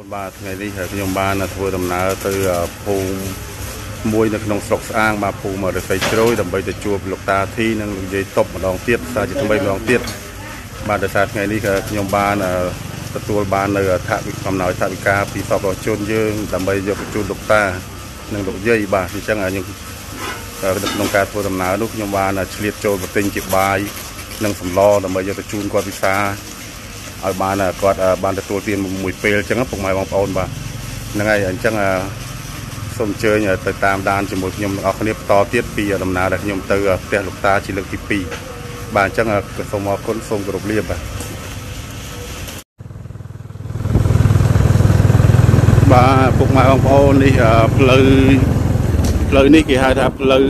បាទថ្ងៃនេះខ្ញុំបានធ្វើដំណើរទៅភូមិមួយនៅក្នុងស្រុកស្អាងបាទភូមិរស័យជ្រោយដើម្បីទៅជួបលោកតាធីនិងលោកយាយតុបម្ដងទៀតសារជាថ្មីម្ដងទៀតបាទដោយសារថ្ងៃនេះខ្ញុំបានទទួលបាននៅកំណោយថវិកាពីសប្បុរសជនយើងដើម្បីយកទៅជូនលោកតានិងលោកយាយបាទអញ្ចឹងខ្ញុំក្នុងការធ្វើដំណើរនោះខ្ញុំបានឆ្លៀតចូលប្រទិញជាបាយនិងសម្លដើម្បីយកទៅជូនគាត់ពិសាឲ្យបានគាត់បានទទួលទានមួយពេលអញ្ចឹងពុកម៉ែបងប្អូនបាទហ្នឹងហើយអញ្ចឹងសូមអញ្ជើញទៅតាមដានជាមួយខ្ញុំទាំងអស់គ្នាបន្តទៀតពីដំណើរដែលខ្ញុំទៅផ្ទះលោកតាជាលើកទី2បាទអញ្ចឹងសូមអរគុណសូមគោរពលាបាទបាទពុកម៉ែបងប្អូននេះផ្លូវនេះគេហៅថាផ្លូវ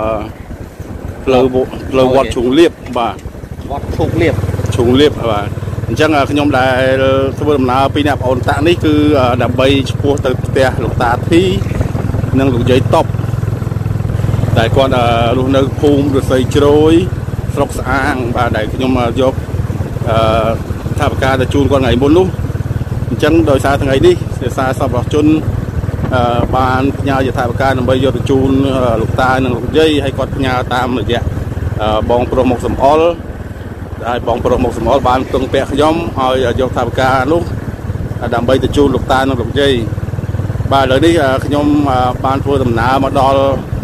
វត្តឈូងលៀបបាទវត្តឈូងលៀបបាទអញ្ចឹងខ្ញុំដែលធ្វើដំណើរពីអ្នកបងអូនតាក់នេះគឺដើម្បីឆ្ពោះទៅផ្ទះលោកតាធីនិងលោកយាយតុបដែលគាត់រស់នៅភូមិរស័យជ្រោយស្រុកស្អាងបាទដែលខ្ញុំយកថាវិការទៅជូនគាត់ថ្ងៃមុននោះអញ្ចឹងដោយសារថ្ងៃនេះសារសប្បុរសជនបានផ្ញើយថាវិការដើម្បីយកទៅជូនលោកតានិងលោកយាយឲ្យគាត់ផ្ញើតាមរយៈបងប្រុសមកសំអល់ហើយបងប្រុសមកសំអល់បានពឹងពាក់ខ្ញុំឲ្យយកថាវិការនោះដើម្បីទៅជូនលោកតានិងលោកយាយបាទឥឡូវនេះខ្ញុំបានធ្វើដំណើរមកដល់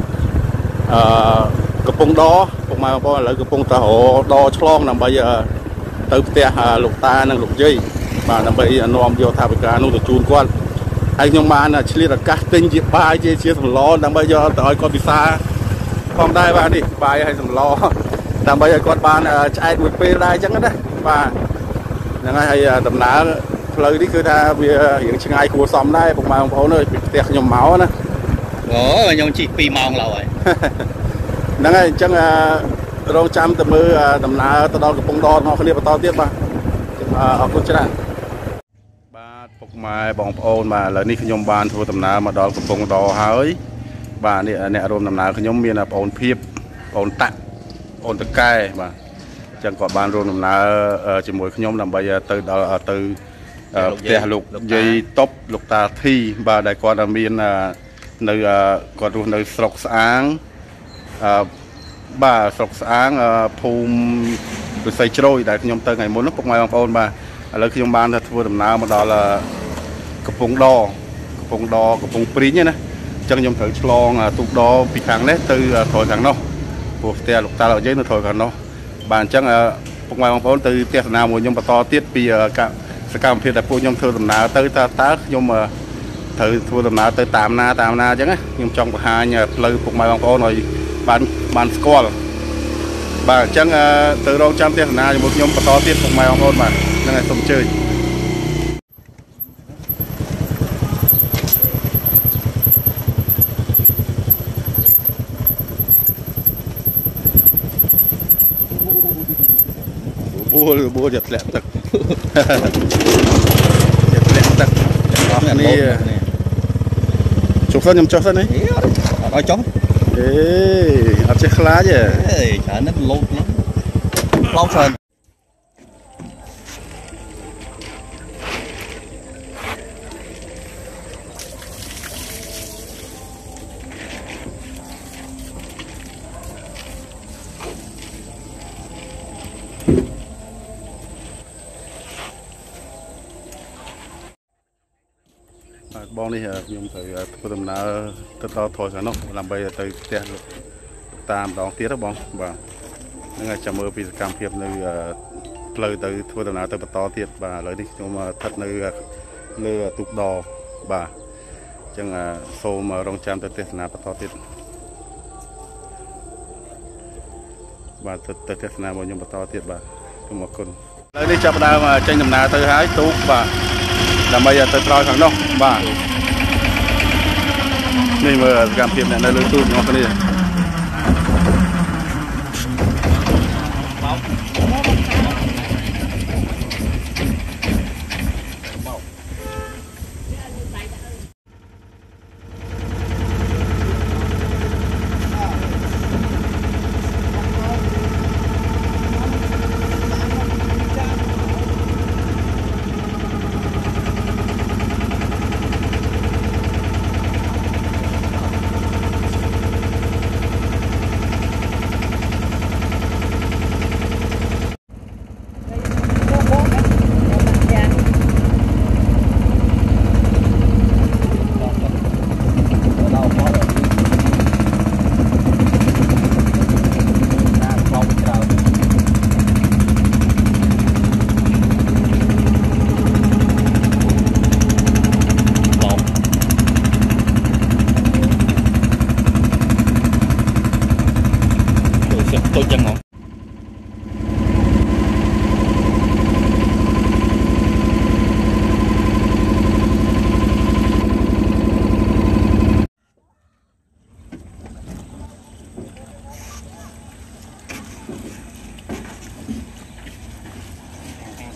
កំពង់ដពុកម៉ែបងប្អូនឥឡូវកំពុងតែរដឆ្លងដើម្បីទៅផ្ទះលោកតានិងលោកយាយបាទដើម្បីនាំយកថាវិការនោះទៅជូនគាត់ហើយខ្ញុំបានឆ្លៀតឱកាសទិញជាបាយជាសម្លដើម្បីយកទៅឲ្យគាត់ពិសាផងដែរបាទនេះបាយហើយសម្លដើម្បីឲ្យគាត់បានឆ្អែតមួយពេលដែរអញ្ចឹងណាបាទហ្នឹងហើយដំណើរផ្លូវនេះគឺថាវារៀងឆ្ងាយគួរសមដែរពុកម៉ែបងប្អូនអើយពីផ្ទះខ្ញុំមកណាអូខ្ញុំជិះ2ម៉ោងឡើយហ្នឹងហើយអញ្ចឹងរងចាំទៅមើលដំណើរទៅដល់កំពង់ដរបស់គ្នាបន្តទៀតបាទអរគុណច្រើនបាទពុកម៉ែបងប្អូនបាទឥឡូវនេះខ្ញុំបានធ្វើដំណើរមកដល់កំពង់ដហើយបាទនេះអ្នករួមដំណើរខ្ញុំមានបងអូនភាពបងអូនតាក់អូនតកែបាទអញ្ចឹងគាត់បានរួមដំណើរជាមួយខ្ញុំដើម្បីទៅដល់ទៅផ្ទះលោកយាយតុបលោកតាធីបាទដែលគាត់មាននៅគាត់រស់នៅស្រុកស្អាងបាទស្រុកស្អាងភូមិរស័យជ្រោយដែលខ្ញុំទៅថ្ងៃមុនពុកម៉ែបងប្អូនបាទឥឡូវខ្ញុំបានធ្វើដំណើរមកដល់កំពង់ព្រីងណាអញ្ចឹងខ្ញុំត្រូវឆ្លងទូកដពីខាងនេះទៅក្រោយខាងនោះព្រោះផ្ទះលោកតាលោកយាយនៅក្រោយខាងនោះបាទអញ្ចឹងពុកម៉ែបងប្អូនទៅទស្សនាមួយខ្ញុំបន្តទៀតពីសកម្មភាពដែលពួកខ្ញុំធ្វើដំណើរទៅតើខ្ញុំត្រូវធ្វើដំណើរទៅតាមណាអញ្ចឹងណាខ្ញុំចង់បង្ហាញផ្លូវពុកម៉ែបងប្អូនឲ្យបានស្គាល់បាទអញ្ចឹងទៅរងចាំទស្សនាជាមួយខ្ញុំបន្តទៀតពុកម៉ែបងប្អូនបាទហ្នឹងហើយសូមអញ្ជើញបួលយកធ្លាក់ទឹកអស់គ្នាចុះសិនខ្ញុំចុះសិននេះអត់ឲ្យចុះអត់ចេះខ្លាចទេច្រើនណាស់លោតហ្នឹងឡោច្រើនបងនេះខ្ញុំត្រូវធ្វើដំណើរទៅដល់ថយខាងនោះដើម្បីទៅផ្ទះលោកតាម្ដងទៀតបងបាទហ្នឹងហើយចាំមើលពីសកម្មភាពនៅផ្លូវទៅធ្វើដំណើរទៅបន្តទៀតបាទឥឡូវនេះខ្ញុំស្ថិតនៅលើទូកដបាទអញ្ចឹងសូមរងចាំទៅទស្សនាបន្តទៀតបាទទៅទស្សនាមកខ្ញុំបន្តទៀតបាទសូមអរគុណឥឡូវនេះចាប់ផ្ដើមចេញដំណើរទៅហើយទូកបាទដើម្បីទៅក្រោយខាងនោះបាទនេះមើលសកម្មភាពអ្នកនៅលើទូករបស់គ្នា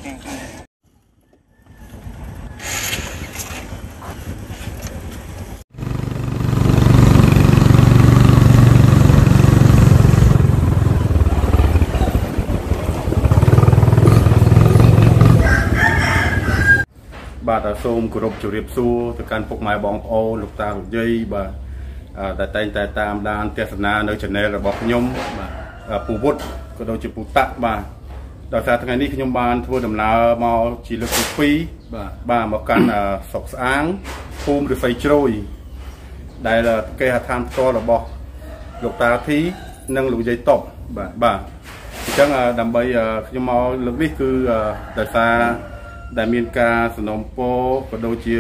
បាទសូមគោរពជម្រាបសួរទៅកាន់ពុកម៉ែបងប្អូនលោកតាលោកយាយបាទតែតែងតែតាមដានទស្សនានៅ channel របស់ខ្ញុំបាទពូវុឌ្ឍក៏ដូចជាពូតាក់បាទដោយសារថ្ងៃនេះខ្ញុំបានធ្វើដំណើរមកជាលើកទី2បាទមកកាន់ស្រុកស្អាងភូមិរិស័យជ្រោយដែលគេហដ្ឋានផ្ទាល់របស់លោកតាធីនិងលោកយាយតបបាទអញ្ចឹងដើម្បីខ្ញុំមកលើកនេះគឺដោយសារដែលមានការសំណូមពរក៏ដូចជា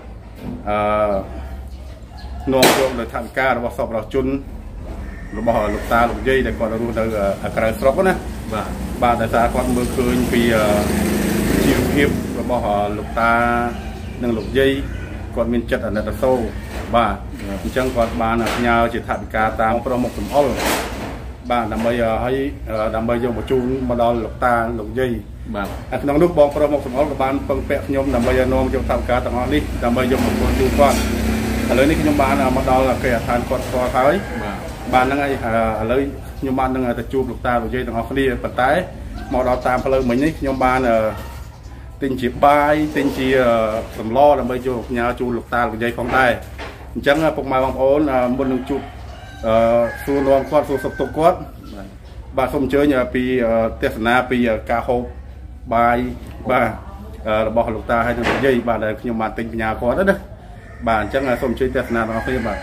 នាំយកនៅថវិការបស់សពរបស់ជនរបស់លោកតាលោកយាយដែលគាត់រស់នៅក្រៅស្រុកណាបាទដោយសារគាត់មើលឃើញពីជីវភាពរបស់លោកតានិងលោកយាយគាត់មានចិត្តអាណិតអាសូរបាទអញ្ចឹងគាត់បានផ្ញើជាថវិកាតាមប្រុសមុខសំអល់បាទដើម្បីឲ្យដើម្បីយកមកជូនមកដល់លោកតាលោកយាយបាទក្នុងនោះបងប្រុសមកសំអល់ក៏បានពឹងពាក់ខ្ញុំដើម្បីឲ្យនាំយកថវិកាទាំងអស់នេះដើម្បីយកមកជូនគាត់ឥឡូវនេះខ្ញុំបានមកដល់គេហដ្ឋានគាត់ផ្ទាល់ហើយបាទហ្នឹងហើយឥឡូវខ្ញុំបាននឹងទៅជួបលោកតាលោកយាយទាំងអស់គ្នាប៉ុន្តែមកដល់តាមផ្លូវមិញនេះខ្ញុំបានទិញជាបាយទិញជាសម្លដើម្បីយកផ្ញើជូនលោកតាលោកយាយផងដែរអញ្ចឹងពុកម៉ែបងប្អូនមុននឹងជួបសួរនាំគាត់សួរសុខទុក្ខគាត់បាទសូមអញ្ជើញពីទេសនាពីការហូបបាយបាទរបស់លោកតាហើយនិងលោកយាយបាទដែលខ្ញុំបានទិញផ្ញើគាត់ណាបាទអញ្ចឹងសូមអញ្ជើញទេសនាទាំងអស់គ្នាបាទ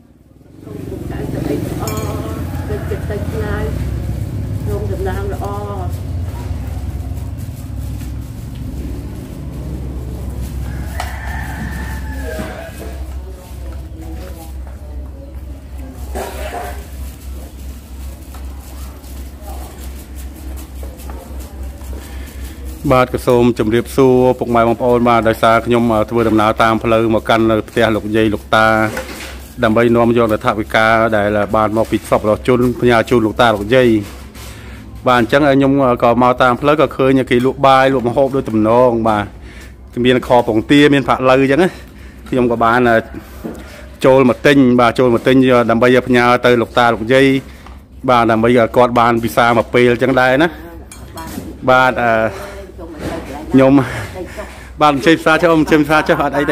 ទៅឆ្ងាយខ្ញុំដំណើរល្អបាទក៏សូមជម្រាបសួរពុកម៉ែបងប្អូនបាទដោយសារខ្ញុំធ្វើដំណើរតាមផ្លូវមកកាន់នៅផ្ទះលោកយាយលោកតាដើម្បីនាំយកថវិកាដែលបានមកពីសពរបស់ជនផ្ញើជូនលោកតាលោកយាយបាទអញ្ចឹងខ្ញុំក៏មកតាមផ្លូវក៏ឃើញគេលក់បាយលក់ម្ហូបដូចតំណងបាទមានខពងទាមានប្រាក់លៅអញ្ចឹងខ្ញុំក៏បានចូលមកទិញបាទចូលមកទិញដើម្បីផ្ញើទៅលោកតាលោកយាយបាទដើម្បីឲ្យគាត់បានពិសាមកពេលអញ្ចឹងដែរណាបាទខ្ញុំបាទជិះផ្សារចុះជិះផ្សារចុះអត់អីទេ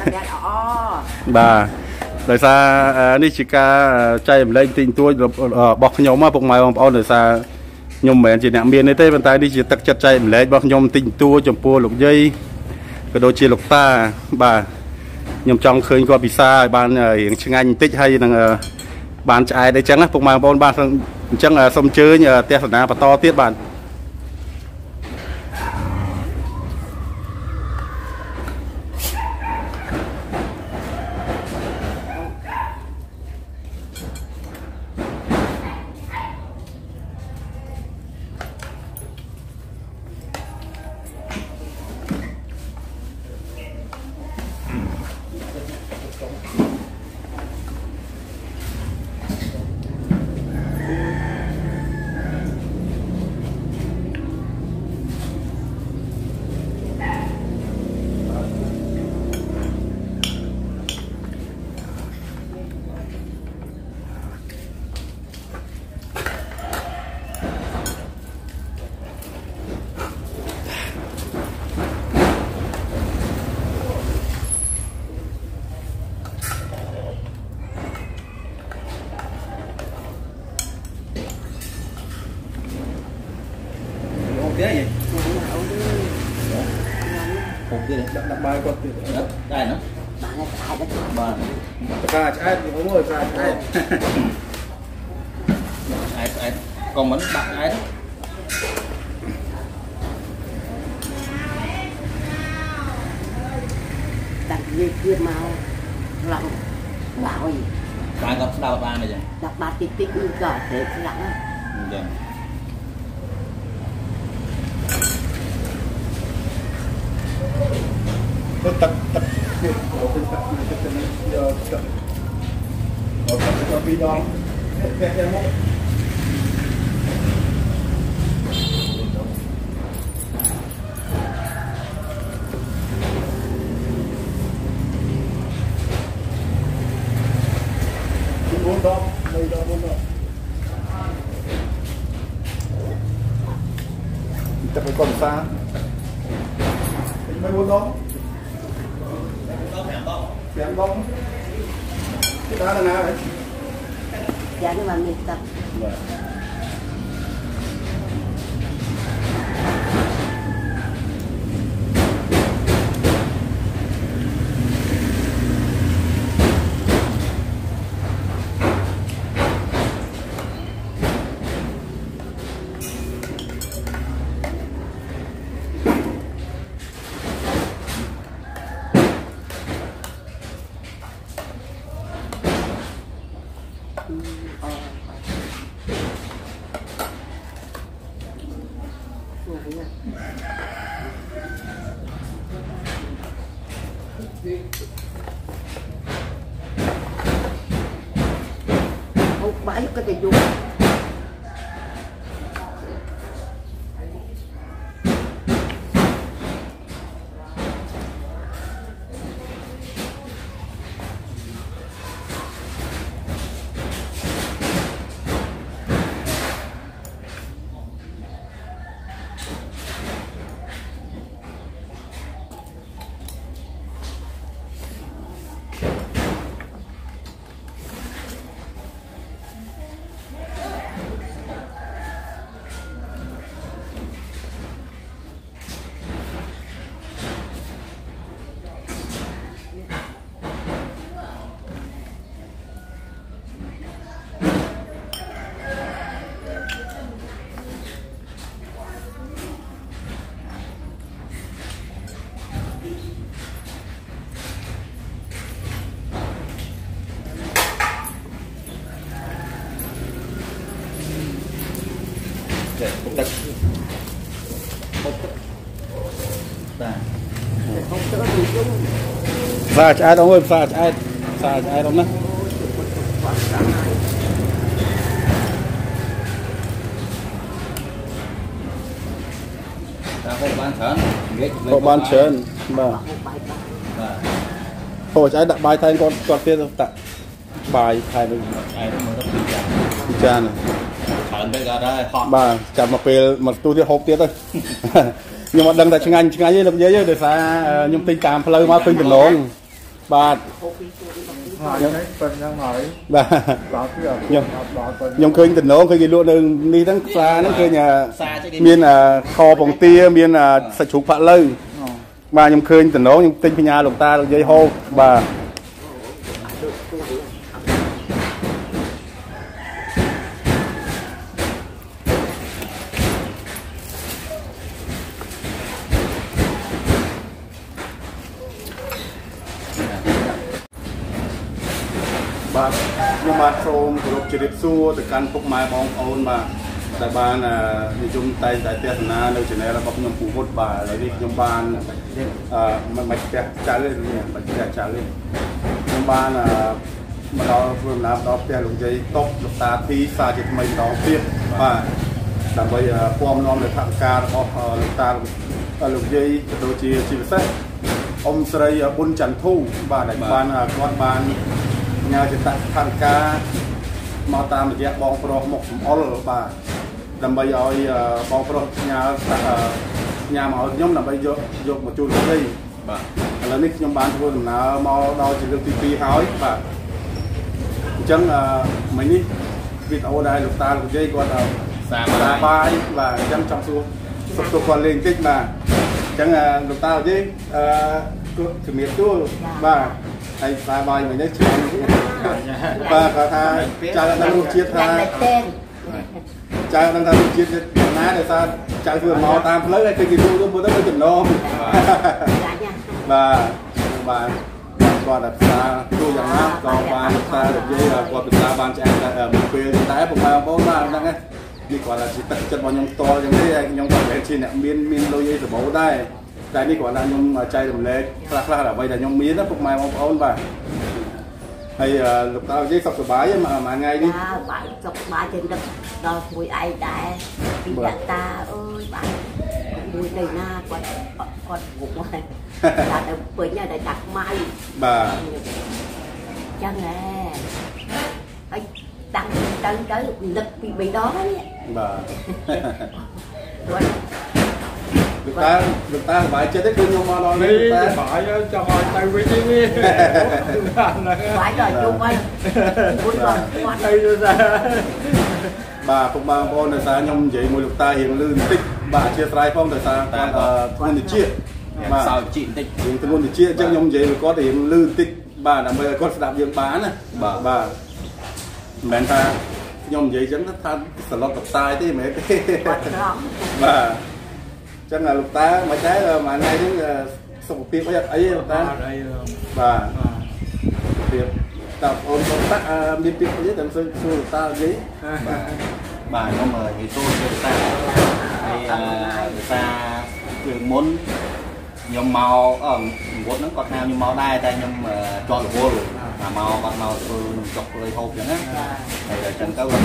បាទដោយសារនេះជាការចែករំលែកទីទួចរបស់ខ្ញុំពុកម៉ែបងប្អូនដោយសារខ្ញុំមិនមែនជាអ្នកមានទេប៉ុន្តែនេះជាទឹកចិត្តចែករំលែករបស់ខ្ញុំទីទួចំពោះលោកយាយក៏ដូចជាលោកតាបាទខ្ញុំចង់ឃើញគាត់ពិសាឲ្យបានរៀងឆ្ងាញ់បន្តិចហើយនឹងបានឆ្អែតអីចឹងណាពុកម៉ែបងប្អូនបាទអញ្ចឹងសូមអញ្ជើញទស្សនាបន្តទៀតបាទ vậy? Hộp kia này, đặt bài con kia. Đây nó. Bà. Cả ai đúng rồi, cả ai. Ai còn vẫn đặt ai đó. Đặt gì kia màu lặng bảo gì? Bạn có đào ba này vậy? Đặt ba tích tích như cả thế lặng. Dạ. Tập cho video mấy bốn đống xẻng đống cái đó là nào đấy dạ nhưng mà mình tập bãi cái gì vô pha trái đâu ơi pha trái đâu nè hộ ban chén mà hộ trái đặt bài thay con kia đâu tặng bài thay được cha này bà chạm một pê một tu tiết hộp tiết thôi nhưng mà đừng tại chừng anh ấy làm gì để xa nhung tình cảm phơi mà phơi bình nón bà nhung khơi tình nón khơi gì luôn điทั้งxa nó khơi nhà miền kho bồng tia miền sạch chụp phạ lơi bà nhung khơi tình nón nhung tình phi nhà lục ta dây hô bà nhưng mà xong group chỉ đẹp xua từ căn phục mai bóng ôn mà tại ban đi chung tay tại tiết na nơi trên này là có nhóm phụ hốt bà lấy đi nhóm ban mạch trả lên mạch trả lên nhóm ban mà đó vừa làm đó tiền lục giấy tốt lục ta thi xa chỉ mình đó tiếp và làm bây form non để thẳng ca lục ta lục giấy đôi chia sẻ ông Sray Bun Trần Thu và đại ban con ban nhà chỉ tặng thằng ca mà ta mình dẹp bong pro một all bà làm bây giờ bong pro nhà mà nhóm làm bây giờ dùng một chút đi là nick nhóm bán thôi là mau đo chỉ được TV hỏi bà chẳng mấy ní việc ở đây lục ta lục dây còn xa bài và chẳng trong số còn lên tích mà chẳng lục ta dây thử miệt tôi bà hay xa bài mình đấy và cả tha cha đang luôn chiết tha cha đang luôn chiết ná để ta cha vừa mò tam lấy cái gì luôn muốn tới cái chừng non và qua đặt xa tôi rằng á còn ba xa được dây qua bị xa ban chạy ở một phía tái một ba bốn ba đang ấy đi qua là chỉ tận chân vào nhông to như thế nhông to để trên này miên đôi dây rồi bấu đây cái này quả là nhông chay làm lệ là là bây giờ nhông miến đó phục mai mong ôn bà hay lục tao với sọc bãi mà ngay đi bãi sọc bãi trên đất đo mùi ai đại đi đặt ta ơi bãi mùi đầy na con ngủ này là được với nhà để đặt mai bà chân nè ấy tăng tới lực bị đó đấy bà លោកតាបាយចិត្តទេគឺខ្ញុំមកដល់នេះតែបាយចង់ឲ្យទៅវិញនេះបាយដល់ជុំហើយពុតដល់គាត់ទៅទៅសាបាទពុកបងប្អូនដោយសារខ្ញុំនិយាយមួយលោកតារៀងលឺបន្តិចបាទអធិស្ឋានផងដោយសារតែធ្ងន់តិចបាទសោជីបន្តិចរៀងធ្ងន់តិចអញ្ចឹងខ្ញុំនិយាយគាត់រៀងលឺបន្តិចបាទដើម្បីឲ្យគាត់ស្ដាប់យើងបានណាបាទមិនមែនថាខ្ញុំនិយាយអញ្ចឹងថាសន្លប់តតាយទេមិនមែនទេបាទអញ្ចឹងលោកតាមិនដែរមួយថ្ងៃនេះសុខភាពអីលោកតាបាទភាពតាអូនតាមានពីនេះតែសួរលោកតានិយាយបាទខ្ញុំនិយាយទូលោកតាហើយលោកតាគឺមុនខ្ញុំមកវត្តហ្នឹងគាត់ថាខ្ញុំមកដែរតែខ្ញុំជាប់រវល់មកគាត់មកធ្វើនំចុកលុយហូបអញ្ចឹងណាហើយអញ្ចឹងទៅបាទ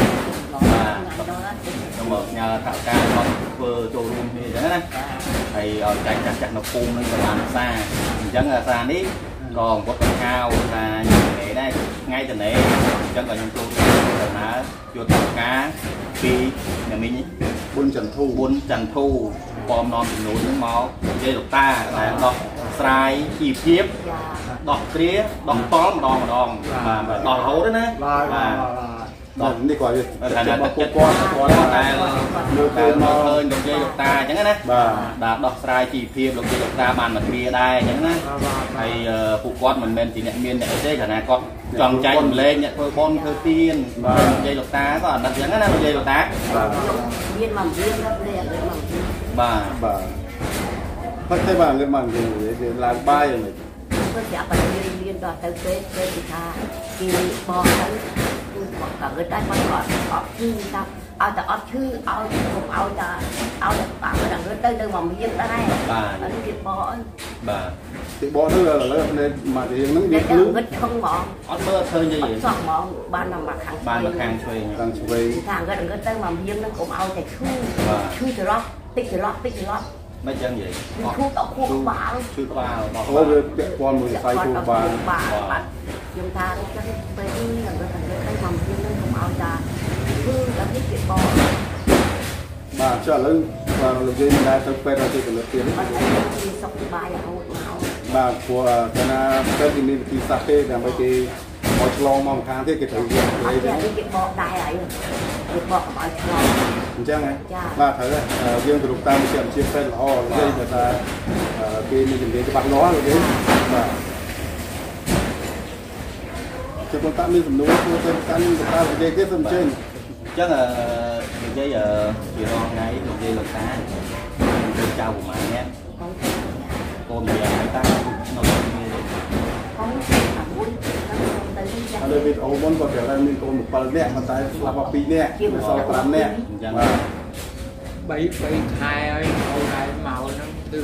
ខ្ញុំមកញ៉ាថាការគាត់ធ្វើចូលរួមគ្នាអញ្ចឹងណាហើយឲ្យចាច់ចាស់នៅភូមិនេះក៏បានសាអញ្ចឹងសានេះក៏គាត់ទៅហៅថាញ៉ាំដែរថ្ងៃទៅនេះអញ្ចឹងក៏ខ្ញុំចូលរួមដំណើរយកទៅការពីញ៉ាំមីងបុនចន្ទធូពំនាំចំនួនហ្នឹងមកនិយាយលោកតាដែលដោះស្រាយជីវភាពដោះគ្រាដោះតល់ម្ដងបាទដោះរហូតណាបាទនេះគាត់តែពួកគាត់តែមើលឃើញលោកយាយលោកតាអញ្ចឹងណាបាទដោះស្រាយជីវភាពលោកយាយលោកតាបានមកគ្រាដែរអញ្ចឹងណាហើយពួកគាត់មិនមែនជាអ្នកមានអ្នកអីទេគ្រាន់តែគាត់ចង់ចែកម្លែងអ្នកធ្វើបន់ធ្វើទៀនលោកយាយលោកតាក៏អត់ដឹងអញ្ចឹងណាលោកយាយលោកតាបាទមានមករៀនដល់លេមកបាទតែបាទលើមកនិយាយឡើងបាយហ្នឹងគាត់ចាប់តែរៀនដល់ទៅពេលគេថាគេបោះទៅក៏គេតែគាត់អត់ឈឺថាឲ្យតែអត់ឈឺឲ្យគុំឲ្យតែបាទដល់គេទៅមកមានដែរបាទគេបោះបាទគេបោះទៅឥឡូវនេះមករៀងហ្នឹងវាភ្លឺងឹតឈឹងហ្មងអត់មើលឃើញទេសោះហ្មងបានមកខាងឆ្វេងថាងឹតទៅមកមានហ្នឹងគុំឲ្យតែឈឺច្រឡោះតិចច្រឡោះមិនចឹងនិយាយឈឺដល់ខួរក្បាលឈឺក្បាលអូវាពាក់ព័ន្ធមួយខ្សែខួរក្បាលបាទខ្ញុំថាចឹងពេលនេះហ្នឹងទៅមកមានហ្នឹងគុំឲ្យតែឈឺដល់នេះគេបោះបាទចុះឥឡូវបាទលោកយាយមិនដែរទៅពេទ្យឲ្យទីកន្លឹះទៀតបាទគេសុខសប្បាយរហូតមកបាទព្រោះកាលណាពេទ្យមានវិធីសាស្ត្រទេដើម្បីគេមកឆ្លងមកខាងទៀតគេត្រូវរៀនអត់គេបោះដែរហើយគេបោះកុំឲ្យឆ្លងអញ្ចឹងហ៎បាទត្រូវយើងទៅរកតាមវិទ្យាពេទ្យល្អនិយាយថាគេមានជំនាញច្បាស់លាស់លោកយាយបាទជិះបងតាមានសំណួរធ្វើទៅកាន់តានិយាយទៀតសូមអញ្ជើញអញ្ចឹងនិយាយពីរងថ្ងៃនិយាយលោកតាទៅចៅប្រហែលនេះកូននិយាយឲ្យតានៅក្នុងនេះកូនមួយទៅវិញចា៎ហើយវីដេអូមុនក៏ប្រាប់ថាមានកូន7នាក់ប៉ុន្តែស្លាប់មក2នាក់សល់5នាក់អញ្ចឹង3ខែហើយអូនឯងមកហ្នឹងគឺ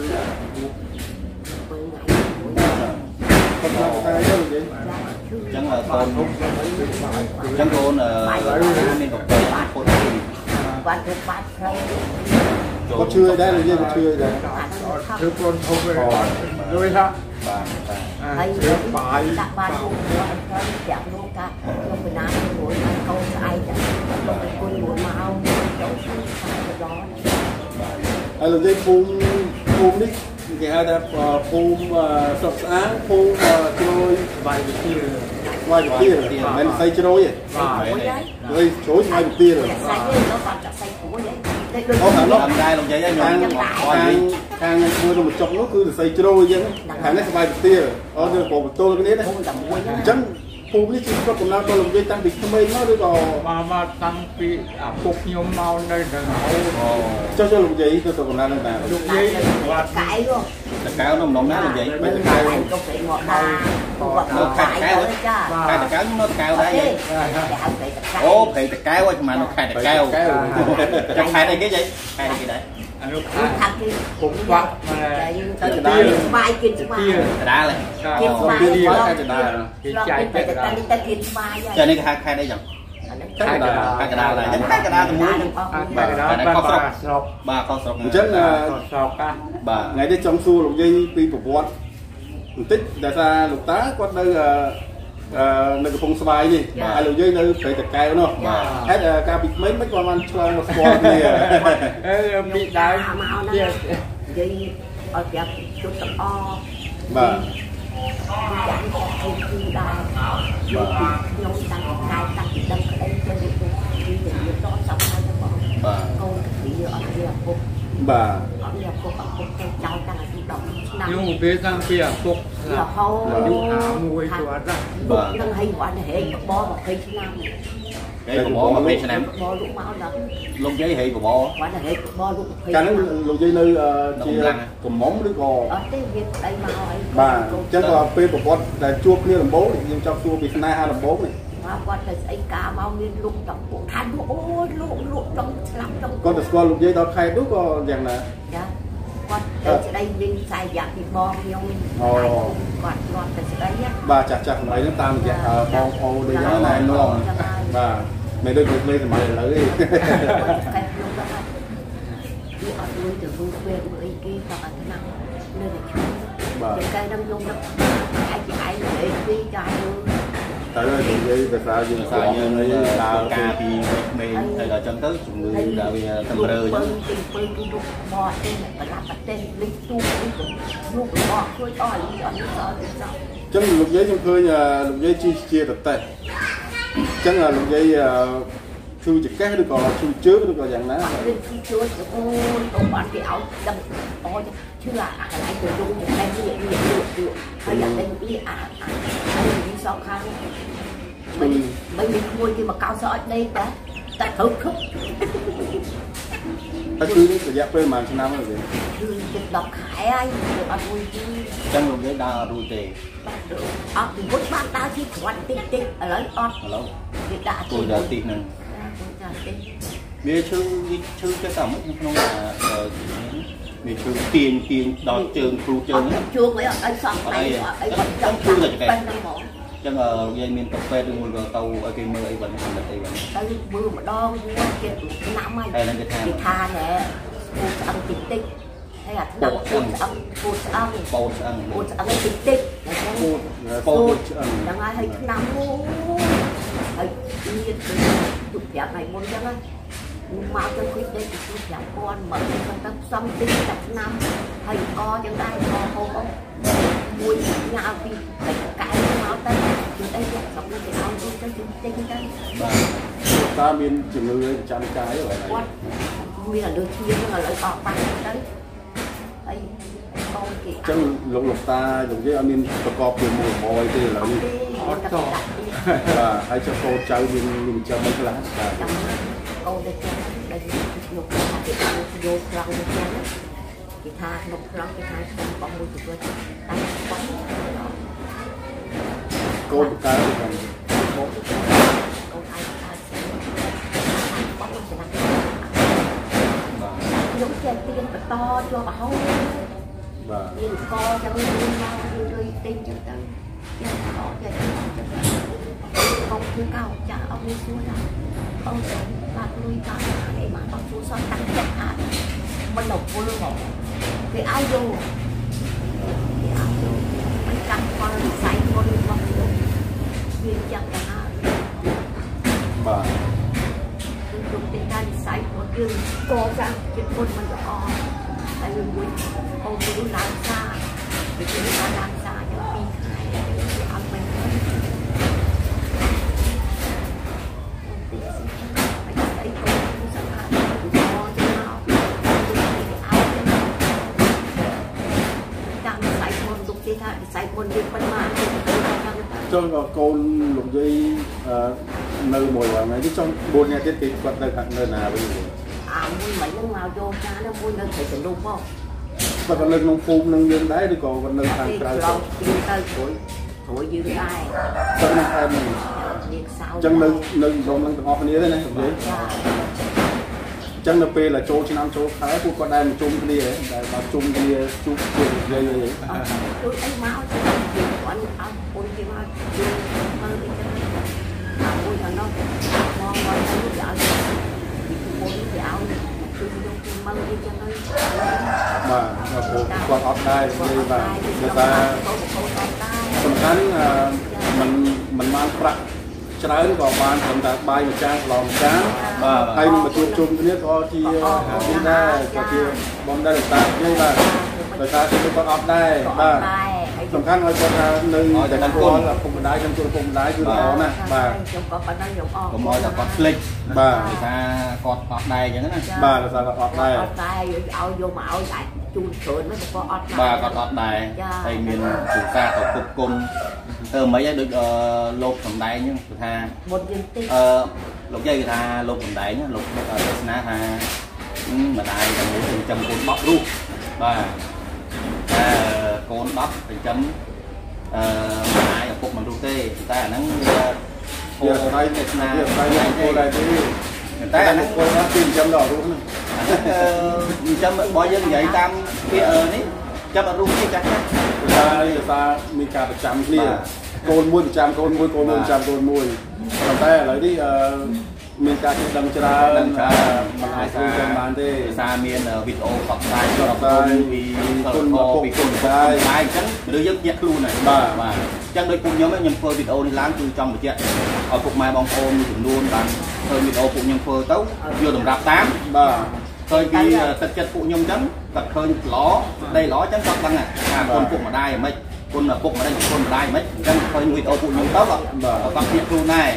គាត់មកតែទៅនិយាយអញ្ចឹងកូនអញ្ចឹងកូនមានប្រភេទពុតគាត់ទៅបាត់ផ្លូវគាត់ជឿដែរនិយាយគាត់ជឿដែរគឺកូនធំវិញលុយថាបាទហើយបាយដាក់បានគាត់ឲ្យចាំលោកកាខ្ញុំបណ្ណាមួយកូនស្អែកលោកគុយមួយមកចូលជួយទៅដល់ហើយលោកយាយភូមិនេះគេហៅថាភូមិស្រុកស្អាងភូមិជ្រោយវាយវិទាមិនស្អីជ្រោយទេហើយជ្រោយវាយវិទាស្អីលោកបាត់តែស្អីគួរទេអូខាងនោះដែរលោកយាយខ្ញុំខាងធ្វើនំចុកនោះគឺសរសៃជ្រោយអញ្ចឹងខាងនេះសបាយវិទាអូយើងប្របន្ទល់គ្នាណាអញ្ចឹងភូមិនេះជាស្រុកកំណើតរបស់លោកយាយតាំងពីក្មេងមកឬក៏មកតាំងពីឪពុកខ្ញុំមកនៅនឹងចុះលោកយាយទៅស្រុកកំណើតនឹងដែរលោកយាយគាត់កែវតកៅនំណាលោកយាយបែរតកៅគាត់ទៅមកដល់ខេត្តតកៅចាខេត្តតកៅខ្ញុំនៅតកៅដែរអូខេត្តតកៅហ្នឹងមកនៅខេត្តតកៅចាំខេត្តអីគេយាយខេត្តអីគេដែរអនុខាងគេពុកបាក់តែយើងទៅស្បាយគេស្បាយកដាលគេស្បាយគេកដាលគេចាយទៅទៅគេស្បាយចានេះគេហៅខេត្តអីចឹងខេត្តកដាលដែរខេត្តកដាលមួយហ្នឹងខុសស្រុកបាទខុសស្រុកអញ្ចឹងស្រុកបាទថ្ងៃនេះចង់សួរលោកយាយពីប្រវត្តិបន្តិចដែលថាលោកតាគាត់នៅកំពង់ស្វាយនេះហើយលោកយាយនៅព្រៃតកែវនោះហេតុកាលពីក្មេងមិនគាត់បានឆ្លងមកស្គាល់គ្នាពីដើមមកនិយាយ dây ở nhà chút tầm o bà chẳng có không khi đài nhóm tăng chỉ đăng ở đây cho nên đi để được đó xong hai cho bọn con bị ở đây là cục bà ở đây là cục cho cháu ta là đi động nhưng về sang kia cục là hâu mùi của ra nâng hay quả để hệ bó một cây năm hệ của bó mà cây năm bó lúc máu là lông giấy hệ của bó quả là hệ bó lúc cây cái nó lục dây nơi chia cầm móng đứa cò ở đây việc đây mà bà chắc là phê của con là chua kia làm bố thì nhưng trong chua bị na làm bố này mà quan là anh cá bao nhiêu lúc trong cuộc than ôi lúc trong lắm trong con được con lục dây đó khai đúc có rằng là con đây mình xài dạng thì bò nhiều mình còn từ đây nhé bà chặt mấy nước tam dạ bong ô đây nó này nó bà mày đôi được lên thì mày lấy đi đi ở luôn từ vùng quê với kia và ở thế nào nơi này chúng cây đang dùng đó ai để đi cho luôn tại đây thì dây về xa dùng xa như này là ca thì mình thời là chân tới chúng người là vì tâm rơ bò tên là làm mặt tên linh tu lúc bò khơi to đi ở sợ chẳng lục giấy trong khơi nhà lục giấy chia tập tệ chẳng là lục giấy thư chỉ cái được còn là thư trước được còn dạng ná thư trước ôi ông bạn cái áo đâm ôi chưa là lại từ dung những em như vậy hay là tên đi hay đi sau khăn mình mua thì mà cao sợ đây ta thử khúc ta cứ thời gian quên màn năm rồi gì đọc hải ai bạn vui chứ chân luôn cái đa ru tề thì vốn bạn ta chỉ quan tinh ở lấy on đã tôi đã tin này bia chư cho cả mức không là bia chư tiền đòi trường cừu trường chuông với anh xong này ấy vẫn trong chuông là cái chẳng ở dây miền tộc về đường mùi tàu ở cái mưa ấy vẫn còn là đây mưa mà đo cái năm anh cái tha nè ăn tinh hay là đậu bột ăn tinh bột chẳng ai hay năm hay nhiên chụp dạng này muốn chẳng mau cho quyết đây thì tôi giảm con mở con tập xong tinh tập năm hay co chẳng ai co không mùi nhau vì cái máu tay từ đây là sống lên cái áo luôn cho chúng tinh đây ta miền chừng người trăm cái rồi này nguyên là đưa chia là lợi cọ bắn đấy đây con kì chẳng lục ta dùng cái miềnประกอบtừ mùa bòi thì là đi hay cho cô chơi miền chơi mấy cái lá cô đây đây lục thì vô rau đi chén thì tha lục rau thì tha xong con mua từ tôi tay bắn cô cái cô ai những chén tiền to cho bà hông tiền co cho người nhau tinh cho ta có vậy không thứ cao cha ông đi xuống đâu ông sẽ bạc nuôi ta để mà ông xuống son tăng chặt hạt bắt đầu vô luôn một cái áo vô mình cắt con say con con viên chặt cả hai bà dùng tiền ta đi say một đường co ra trên con mình có tại vì muốn ông cứ làm xa vì chúng ta làm xa cho đi khai ăn mình sai con đi phân mà cho cô lục dây nơi mùi vào này chứ trong buôn nghe cái tiền quạt nơi nơi nào bây giờ mua mấy lần nào vô cha nó mua nơi phải tiền đúng không và còn nơi nông phun nông dân đấy thì còn nơi thằng trái tuổi dư ai trong năm em trong nơi trong năm học này đấy này chẳng được là chỗ trên năm chỗ khá của con em chung đi ấy và chung đi chung dây vậy tôi anh máu con ông ôi cái máu mơ đi cho ôi thằng nó ngon ngon nó dạo ôi dạo tôi mơ đi cho nó mà con ọt đây và người ta phần khánh mình mang bạc ច្រើនក៏បានត្រឹមតែបាយមួយចានឡងមួយចានហើយនឹងមកជួបជុំគ្នាក៏ជាខ្ញុំដែរក៏ជាបងដែរតាខ្ញុំបាទដោយសារខ្ញុំគាត់អត់ដែរបាទសំខាន់ឲ្យគាត់ថានៅតែគាត់ពុកម្ដាយខ្ញុំជួបពុកម្ដាយគឺល្អណាស់បាទខ្ញុំក៏ប៉ុណ្ណឹងខ្ញុំអរកុំឲ្យតែគាត់ភ្លេចបាទដោយសារគាត់អត់ដែរអញ្ចឹងណាបាទដោយសារគាត់អត់ដែរអត់ដែរឲ្យយកមកឲ្យអាចជូនច្រើនមិនក៏អត់ដែរបាទគាត់អត់ដែរហើយមានទូសាទៅគប់គុំទៅមិនឲ្យដូចលោកសំដែងហ្នឹងគឺថាមុនយើងតិចលោកយាយគឺថាលោកសំដែងលោកទេសនាថាម្ដាយតែមួយចិញ្ចឹមកូន10រូបបាទតែកូន10ចិញ្ចឹមម្ដាយឪពុកមិនរូបទេតែអាហ្នឹងវាស្ដីទេសនាវាស្ដីនឹងគោលដែរទេតែអានេះគោលថាពីចិញ្ចឹមដល់រូបហ្នឹងចិញ្ចឹមរបស់យើងនិយាយតាមពាក្យនេះចាំអត់រូបទេចាស់ចាស់ដោយសារមានការប្រចាំគ្នាកូនមួយប្រចាំកូនមួយកូនមួយប្រចាំកូនមួយប៉ុន្តែឥឡូវនេះមានការជិះដឹងច្រើនមិនអាចធ្វើបានទេដោយសារមានវីដេអូផ្សព្វផ្សាយដល់ពីគុណពីគុណម្ដាយអញ្ចឹងឬយើងញាក់ខ្លួនហើយបាទអញ្ចឹងដូចពួកខ្ញុំធ្វើវីដេអូនេះឡើងគឺចង់បញ្ជាក់ឲ្យពុកម៉ែបងប្អូនចំនួនបានធ្វើវីដេអូពួកខ្ញុំធ្វើទៅយកតម្រាប់តាមបាទឃើញពីទឹកចិត្តពួកខ្ញុំអញ្ចឹងគាត់ឃើញល្អដីល្អអញ្ចឹងគាត់ដឹងថាគុណពុកម្ដាយហ្មងគុណពុកម្ដាយគុណម្ដាយហ្មងអញ្ចឹងឃើញវីដេអូពួកខ្ញុំទៅគាត់ញាក់ខ្លួនដែរ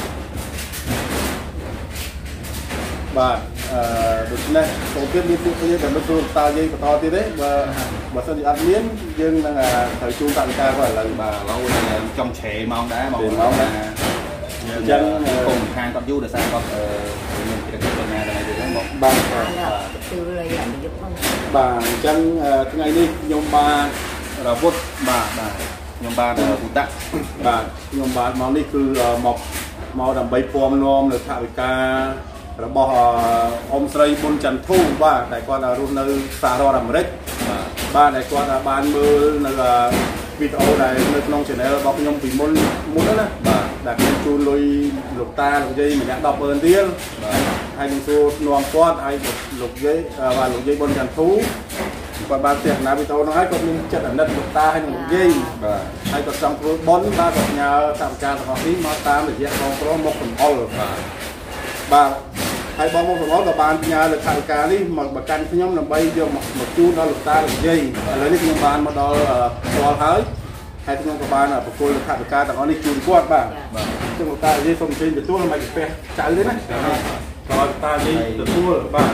បាទដូច្នេះចូលទៀតមានពួកគ្នាដែលមិនទទួលតើយាយបន្តទៀតទេបើសិនជាអត់មានយើងនឹងត្រូវជួនតវិការគាត់ឥឡូវបាទឥឡូវចង់ឆេម៉ោងដែរម៉ោងដែរអញ្ចឹងគុំខាងគាត់យូរដោយសារគាត់មានភារកិច្ចការងារដែរហ្នឹងបាទគឺរយៈយុគហ្នឹងបាទអញ្ចឹងថ្ងៃនេះខ្ញុំបានរវុធបាទខ្ញុំបានពុតៈបាទខ្ញុំបានមកនេះគឺមកដើម្បីពំនាំនៅថវិការបស់អ៊ំស្រីប៊ុនច័ន្ទធូបាទដែលគាត់រស់នៅសហរដ្ឋអាមេរិកបាទដែលគាត់បានមើលនៅវីដេអូដែលនៅក្នុង channel របស់ខ្ញុំពីមុនណាបាទដែលខ្ញុំជូនលុយលោកតាលោកយាយម្នាក់10,000រៀលបាទហើយនឹងសួរនាំគាត់ឲ្យលោកយាយបាទលោកយាយប៊ុនច័ន្ទធូគាត់បានទស្សនាវីដេអូនោះហើយគាត់មានចិត្តអាណិតលោកតាហើយនឹងលោកយាយបាទហើយគាត់ចង់ធ្វើបុណ្យបាទគាត់ញើតាមការទាំងអស់នេះមកតាមរយៈបងប្រុសមកកំអល់បាទហើយបងប្អូនក៏បានផ្ញើលើថវិកានេះមកប្រកាន់ខ្ញុំដើម្បីយកមកជូនដល់លោកតាលោកយាយឥឡូវនេះខ្ញុំបានមកដល់ផ្ទាល់ហើយខ្ញុំក៏បានប្រគល់ថវិកាទាំងអស់នេះជូនគាត់បាទចឹងលោកតាលោកយាយសូមអញ្ជើញទទួលមិនផ្ទះចៅទេណាក៏លោកតាយាយទទួលបាទ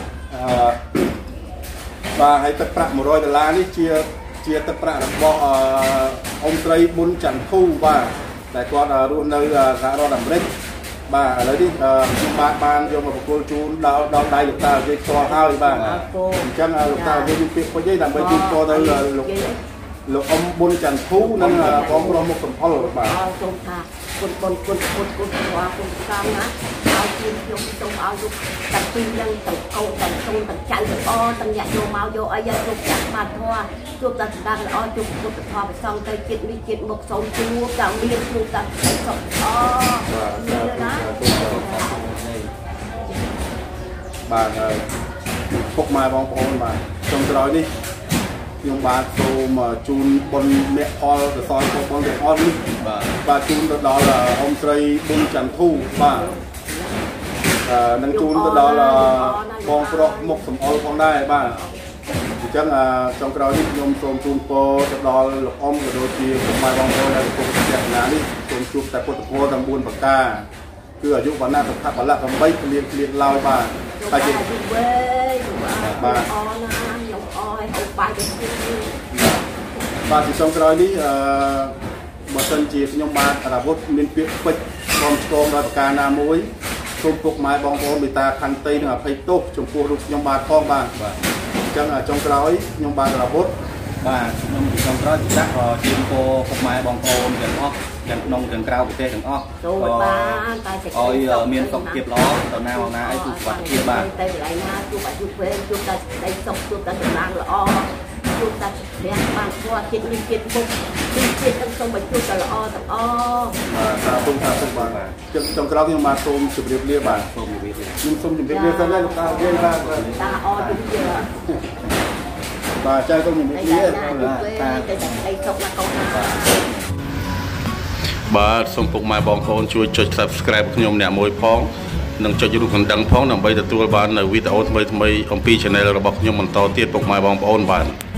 បាទហើយទឹកប្រាក់$100នេះជាទឹកប្រាក់របស់អ៊ំស្រីប៊ុនច័ន្ទធូបាទដែលគាត់រស់នៅសហរដ្ឋអាមេរិកបាទឥឡូវនេះខ្ញុំបានយកមកប្រគល់ជូនដល់ដៃលោកតាយាយផ្ទាល់ហើយបាទអញ្ចឹងលោកតាយាយមានពាក្យពេចន៍ដើម្បីជូនពរទៅលោកអ៊ំប៊ុនច័ន្ទធូនិងបងប្រុសមុខសំផលបាទសូមថាគុណគុណស្វាគុណកម្មណាឲ្យខ្ញុំសូមឲ្យលោកតាពីនឹងទាំងកូនទាំងសូនទាំងចៅល្អទាំងញាតិយកមកយកអីយកចាក់បានធัวជួបតែស្ដាប់ល្អជួបពុទ្ធធម៌ប្រសងទៅជាតិនេះជាតិមុខសូមជួបទាំងមានជួបតែសុខល្អបាទណាបាទហើយពុកម៉ែបងប្អូនបាទចុងក្រោយនេះខ្ញុំបាទសូមជូនបុណ្យមគ្គផលកសលបងប្អូនទាំងអស់នេះបាទជូនទៅដល់អ៊ំស្រីប៊ុនច័ន្ទធូបាទនឹងជូនទៅដល់បងប្រុសមុខសំអល់ផងដែរបាទអញ្ចឹងចុងក្រោយនេះខ្ញុំសូមជូនពរទៅដល់លោកអ៊ំក៏ដូចជាពុកម៉ែបងប្អូនដែលកំពុងទស្សនានេះសូមជួបតែពុទ្ធពរទាំង4ប្រការគឺអាយុវណ្ណៈសុខៈបលៈ8គ្លៀងឡើយបាទហើយជាបាទអរណាខ្ញុំអរឲ្យបាយទៅបាទទីចុងក្រោយនេះបើសិនជាខ្ញុំបានអាវុធមានពាក្យពេចន៍បងឆ្កងដល់ប្រការណាមួយសូមពុកម៉ែបងប្អូនមេត្តាខន្តីនិងអភ័យទោសចំពោះរូបខ្ញុំបាទផងបាទអញ្ចឹងចុងក្រោយខ្ញុំបានអាវុធបាទខ្ញុំចុងក្រោយចាក់ជូនពរពុកម៉ែបងប្អូនទាំងអស់ទាំងក្នុងទាំងក្រៅប្រទេសទាំងអស់បានតែឲ្យមានសុខភាពល្អដល់ណាមកណាឲ្យសុខភាពបាទទៅកន្លែងណាជួបអាយុវែងជួបតែដីសុខជួបតែសំណាងល្អជួបតែព្រះបានធម៌ចិត្តនេះចិត្តពុកចិត្តទាំងសូមឲ្យជួបតែល្អទាំងអស់សាធុបាទចុងក្រោយខ្ញុំបាទសូមជម្រាបលាបាទសូមជម្រាបលាខ្ញុំសូមជម្រាបលាសិនណាលោកតាយាយបាទតាអរជម្រាបបាទចាសូមជម្រាបលាតាទៅដីសុខណាកូនបាទសូមពុកម៉ែបងប្អូនជួយចុច Subscribe ខ្ញុំអ្នកមួយផងនិងចុចរូបកណ្ដឹងផងដើម្បីទទួលបាននៅវីដេអូថ្មីៗអំពី Channel របស់ខ្ញុំបន្តទៀតពុកម៉ែបងប្អូនបាទ